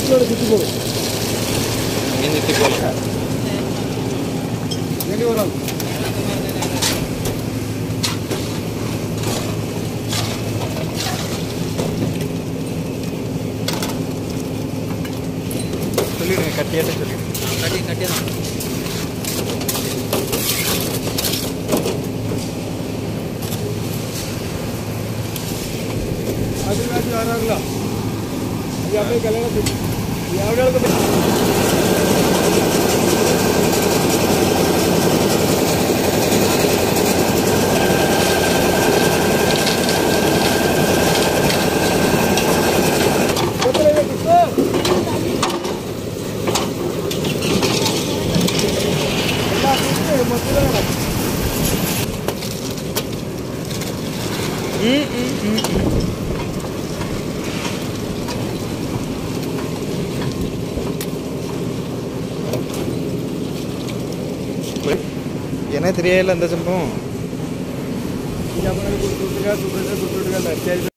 சொல்லிடுங்க, கட்டியாட்ட சொல்லிடுங்க. கட்டியா आदिवासी आ रहा ये आपने कलेगा ये आवड़े को என்ன தெரியல அந்த சம்பவம்.